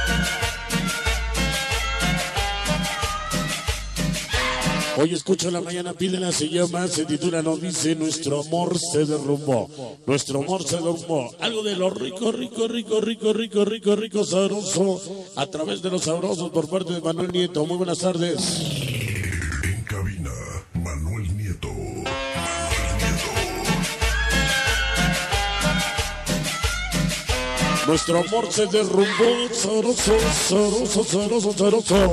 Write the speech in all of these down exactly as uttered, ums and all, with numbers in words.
Hoy escucho la mañana, pídela, se llama, se titula, nos dice, nuestro amor se derrumbó. Nuestro amor se derrumbó. Algo de lo rico, rico, rico, rico, rico, rico, rico, sabroso. A través de los sabrosos por parte de Manuel Nieto. Muy buenas tardes. En cabina, Manuel Nieto. Manuel Nieto. Nuestro amor se derrumbó. Sabroso, sabroso, sabroso, sabroso.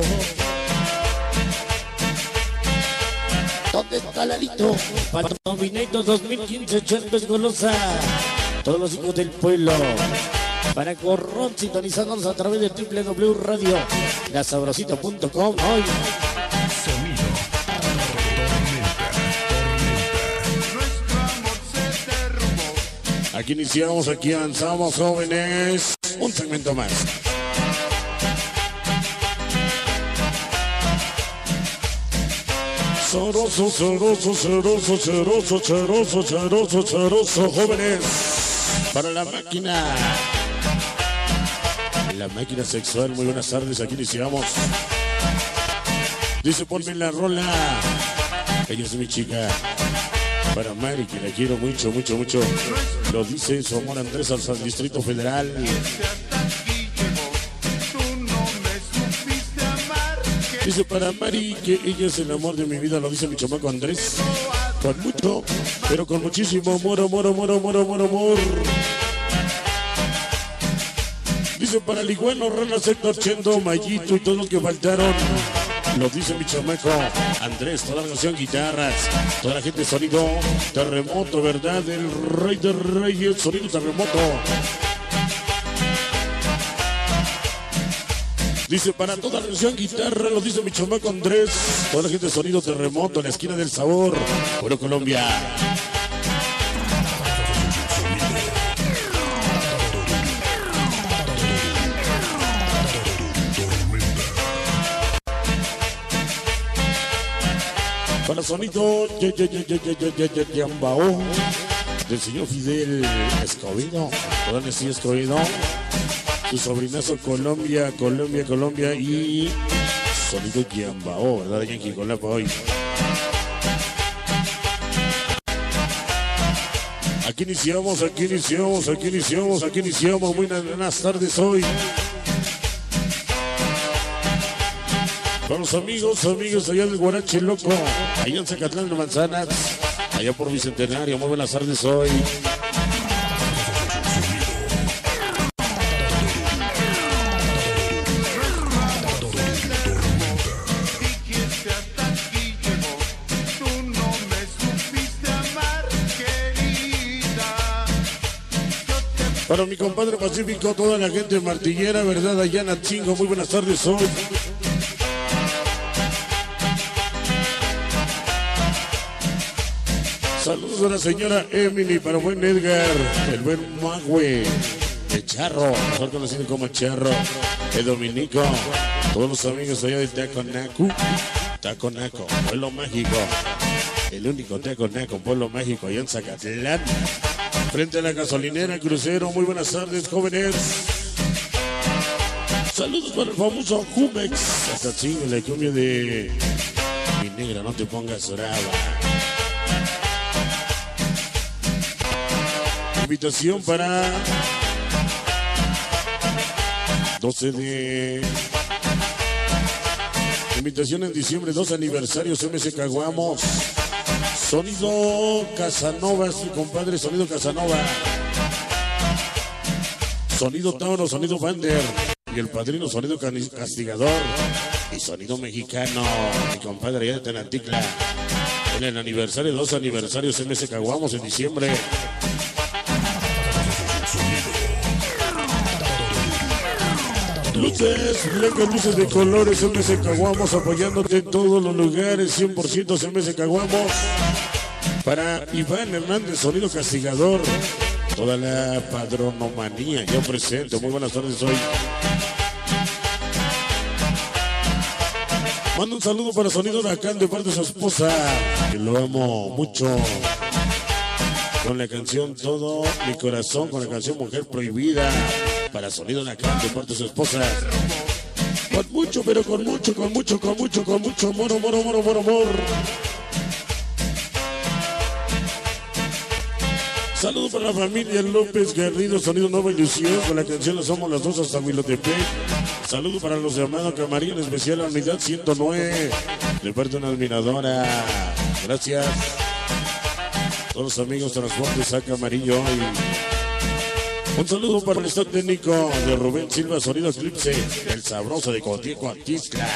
¿Dónde está Lalito? Para Nominator dos mil quince, Chentes Golosa. Todos los hijos del pueblo. Para Corrón, sintonizándonos a través de doble u doble u doble u Radio, la sabrosita punto com. Hoy. Sonido. Tormenta. Aquí iniciamos, aquí avanzamos, jóvenes. Un segmento más. Sabroso, sabroso, sabroso, sabroso, sabroso, sabroso, sabroso, jóvenes. Para la máquina. La máquina sexual, muy buenas tardes, aquí iniciamos. Dice, ponme la rola. Ella es mi chica. Para Mari, que la quiero mucho, mucho, mucho. Lo dice su amor Andrés al Distrito Federal. Dice para Mari que ella es el amor de mi vida, lo dice mi chamaco Andrés. Con mucho, pero con muchísimo amor, amor, amor, amor, amor, amor. Dice para el iguano, Rana, Sector, Chendo, Mayito y todos los que faltaron. Lo dice mi chamaco Andrés, toda la canción, guitarras, toda la gente, sonido terremoto, ¿verdad? El rey de reyes, sonido terremoto. Dice, para toda la canción, guitarra, lo dice mi chamaco Andrés. Toda la gente, sonido terremoto, en la esquina del sabor. Puro Colombia. Para sonido, ye, ye, ye, ye, ye, ye, ye, Yambao, del señor Fidel Escobedo. Toda la sí Escobedo. Su sobrinazo Colombia, Colombia, Colombia y sonido Yambao, ¿verdad? Yankee con la pa' hoy. Aquí iniciamos, aquí iniciamos, aquí iniciamos, aquí iniciamos. Muy buenas tardes hoy. Para los amigos, amigos allá del Guarache Loco, allá en Zacatlán de Manzanas, allá por Bicentenario. Muy buenas tardes hoy. Para mi compadre Pacífico, toda la gente martillera, ¿verdad? Allá en Atzingo, muy buenas tardes hoy. Saludos a la señora Emily, para buen Edgar, el buen Magüe, el Charro, mejor conocido como Charro, el Dominico, todos los amigos allá de Taconacu, Taconaco, Pueblo Mágico, el único Taconaco, Pueblo Mágico, allá en Zacatlán. Frente a la gasolinera Crucero, muy buenas tardes, jóvenes. Saludos para el famoso Jumex. Hasta chingue la cumbia de mi negra, no te pongas brava. Invitación para doce de... Invitación en diciembre, dos aniversarios, M S Caguamos. Sonido Casanova, su compadre, sonido Casanova. Sonido Tauro, sonido Vander. Y el padrino, sonido Castigador. Y sonido mexicano, mi compadre allá de Tenanticla. En el aniversario, dos aniversarios, M S Caguamos en diciembre. Luces, blancas, luces de colores, M S Caguamos, apoyándote en todos los lugares, cien por ciento M S Caguamos. Para Iván Hernández, sonido Castigador, toda la padronomanía, yo presento, muy buenas tardes hoy. Mando un saludo para Sonido Huracán de parte de su esposa, que lo amo mucho. Con la canción Todo Mi Corazón, con la canción Mujer Prohibida. para Sonido Nacal de parte de su esposa. Con mucho, pero con mucho, con mucho, con mucho, con mucho amor, amor, amor, amor, amor. Saludos para la familia López Garrido, Sonido Nueva Ilusión, con la canción Somos las Dos hasta Huilotepec. Saludos para los llamados Camarín, en especial la unidad ciento nueve, de parte de una admiradora. Gracias. Todos los amigos Transportes Saca Amarillo. Y un saludo para el estado técnico de Rubén Silva, Sonido Eclipse, el sabroso de Cotico Atizla.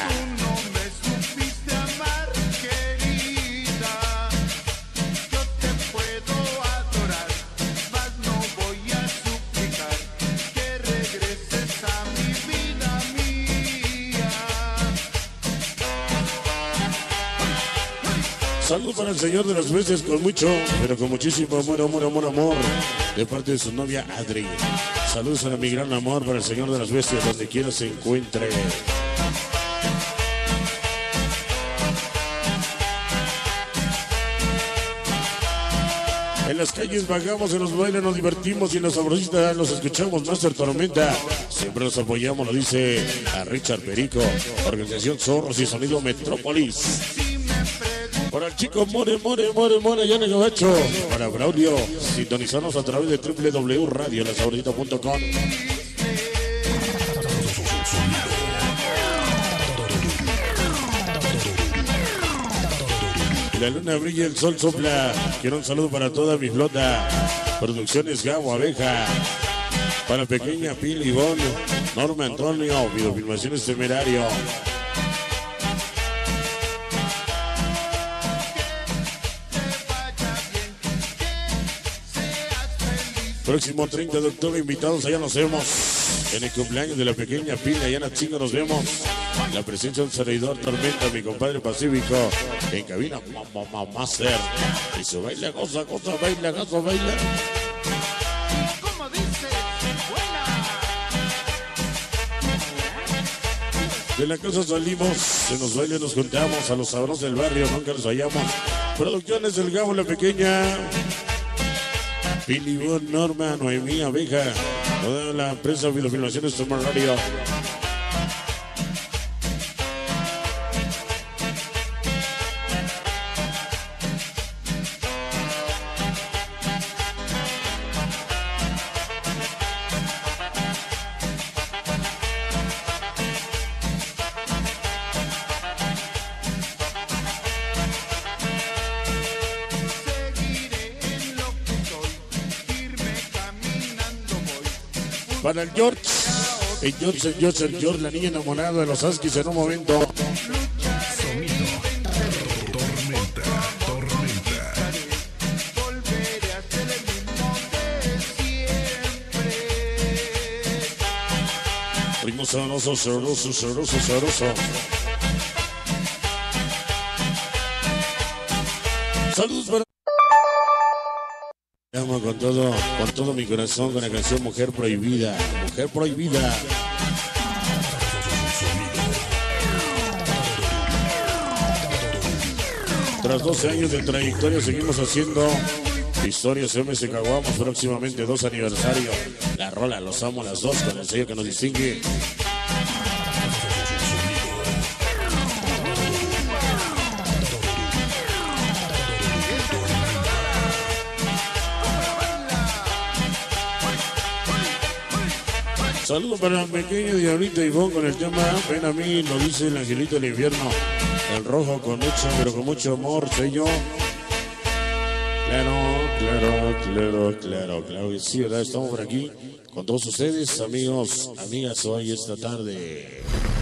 Saludos para el señor de las veces con mucho, pero con muchísimo amor, amor, amor, amor, de parte de su novia Adri. Saludos a mi gran amor para el señor de las bestias, donde quiera se encuentre. En las calles vagamos, en los bailes nos divertimos y en la sabrosita los escuchamos. Master Tormenta, siempre los apoyamos, lo dice a Richard Perico, Organización Zorros y Sonido Metrópolis. Para el chico More, More, More, More, allá en el Gabacho. Para Braulio, sintonizarnos a través de doble u doble u doble u punto radio la sabrosita punto com. La luna brilla, el sol sopla. Quiero un saludo para toda mi flota. Producciones Gabo Abeja. Para pequeña Pili Ivonne, Norma Antonio, Videofilmaciones Temerario. Próximo treinta de octubre, invitados, allá nos vemos. En el cumpleaños de la pequeña Pila, allá en la chinga nos vemos. La presencia de un servidor Tormenta, mi compadre Pacífico. En cabina, mamá, master. Y su baila, cosa, cosa, baila, cosa, baila. De la casa salimos, se nos baila, nos juntamos. A los sabrosos del barrio, nunca nos hallamos. Producciones del Gabo, la pequeña Pili Ivonne, Norma, Noemí, Abeja, toda la empresa Videofilmaciones Temerario. Para el George, el George, el George, el George, la niña enamorada de los Huskies en un momento. Sonido. Tormenta, tormenta. Primo sabroso, sabroso, sabroso, sabroso. Saludos para... Amo con todo, con todo mi corazón con la canción Mujer Prohibida, Mujer Prohibida. Tras doce años de trayectoria seguimos haciendo historias M S Caguamos, próximamente dos aniversarios. La rola, los amo las dos con el sello que nos distingue. Saludos para la pequeña Diablita Ivonne con el tema Ven a mí, lo dice el angelito del infierno. El rojo con mucho, pero con mucho amor, sello. Claro, claro, claro, claro, claro que sí, ¿verdad? Estamos por aquí con todos ustedes, amigos, amigas, hoy esta tarde.